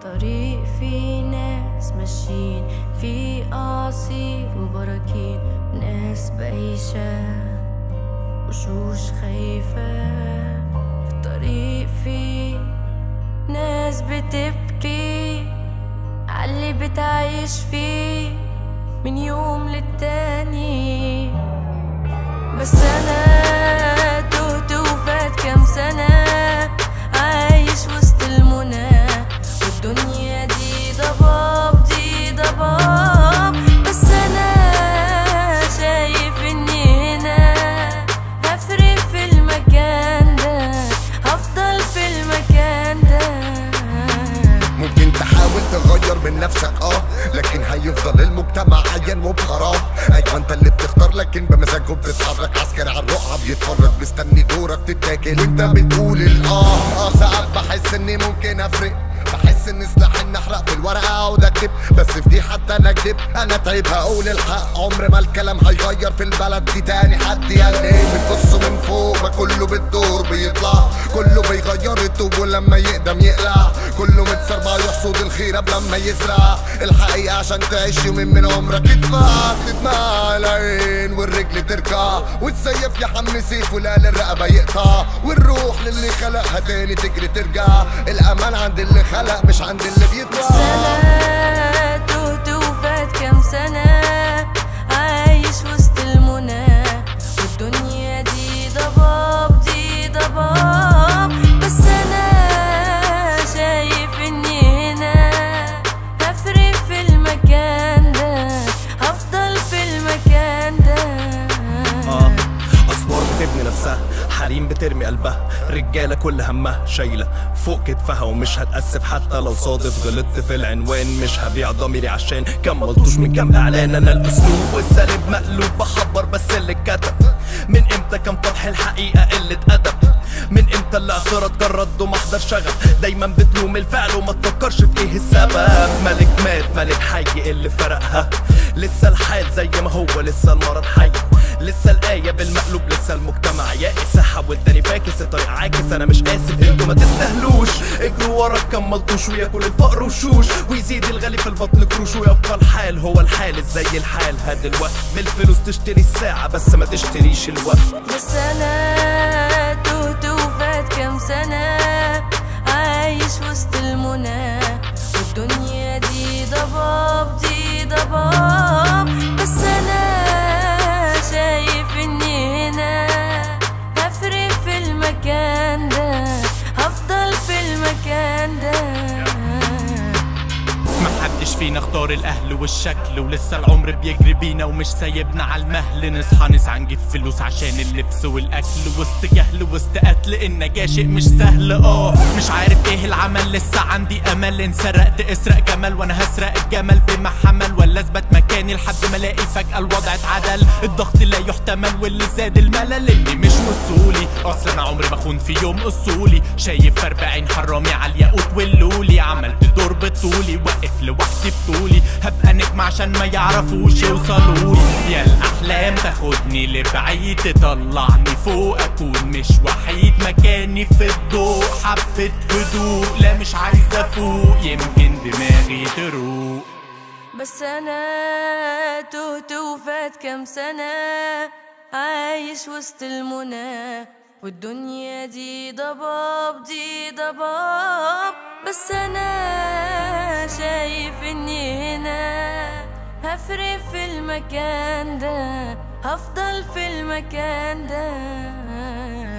طريق في ناس ماشيين، في أعاصير وبراكين، ناس بعيشة وشوش خايفة. في الطريق في ناس بتبكي عاللي بتعيش فيه من يوم للتاني. بس أنا تهت وفات كام سنة عايش وسط المنى، والدنيا دي ضباب دي ضباب. بس أنا شايف إني هنا هفرق في المكان ده، هفضل في المكان ده. ممكن تحاول تغير من نفسك لكن هيفضل المجتمع عيان وبخراب. ايوه انت اللي بتختار لكن بمزاجه بتتحرك. عسكري على الرقعه بيتفرج مستني دورك تتاكل وانت بتقول ساعات بحس اني ممكن افرق، بحس ان سلاحي اني احرق في الورقه اقعد اكتب، بس في دي حتى انا اكدب. انا تعب هقول الحق، عمر ما الكلام هيغير في البلد دي تاني. حد قال ايه بتبصوا من فوق، ما كله بالدور بيطلع، كله بيغير الطوب ولما يقدم يقلع، كله متسربع يحصد الخير قبل ما يزرع. الحقيقه عشان تعيش يومين من عمرك ادفع، تدمع العين والرجل ترجع، وتسيف يا حم سيف والقلب الرقبه يقطع، والروح للي خلقها تاني تجري ترجع. الامان عند اللي خلق مش عند اللي بيطلع. سنة تهت وفات كام سنة عايش وسط المنى، والدنيا دي ضباب دي ضباب. بس أنا شايف إني هنا هفرق في المكان ده، هفضل في المكان ده. أسوار بتبني نفسها، حريم بترمي قلبها، رجالة كل همها شايلة فوق كتفها ومش هتأسف حتى لو صادف. غلطت في العنوان مش هبيع ضميري عشان كملتوش من كام إعلان. أنا الأسلوب والسالب مقلوب، بحبر بس اللي اتكتب. من امتى كان طرح الحقيقة قلة أدب؟ من امتى اللي اعترض كان رده محضر شغب؟ دايما بتلوم الفعل وما تفكرش في ايه السبب. ملك مات ملك حي اللي فرقها، لسه الحال زي ما هو لسه المرض حي، لسه الآية بالمقلوب، لسه المجتمع يائس. حاول تاني فاكس الطريق عاكس، انا مش اسف انتوا ما تستاهلوش. اجروا ورا كملتوش وياكل الفقر وشوش، ويزيد الغالي في البطن كروش، ويبقى الحال هو الحال زي الحال. هاد الوقت من الفلوس تشتري الساعة بس ما تشتريش الوقت. بس أنا تهت وفات كام سنة عايش وسط المنى، والدنيا دي ضباب دي ضباب. بس أنا شايف إني هنا هفرق في المكان ده، هفضل في المكان ده. محدش فينا اختار الاهل والشكل، ولسه العمر بيجري بينا ومش سايبنا على المهل. نصحى نسعى نجيب فلوس عشان اللبس والاكل، وسط جهل وسط قتل النجاة شيء مش سهل. مش عارف ايه العمل، لسه عندي امل. ان سرقت اسرق جمل وانا هسرق الجمل بما حمل، ولا اثبت مكاني لحد ما الاقي فجأة الوضع اتعدل. الضغط لا يحتمل واللي زاد الملل اني مش وصولي. اصلا انا عمري ما اخون في يوم اصولي. شايف 40 حرامي على الياقوت واللولي، عملت دور بطولي واقف لوحدي بطولي. هبقى نجم عشان ما يعرفوش يوصلولي. يا الاحلام تاخدني لبعيد، تطلعني فوق، اكون مش وحيد. مكاني في الضوء، حبة هدوء، لا مش عايز افوق، يمكن دماغي تروق. بس أنا تهت وفات كام سنة عايش وسط المنى، والدنيا دي ضباب دي ضباب. بس أنا شايف إني هنا هفرق في المكان ده، هفضل في المكان ده.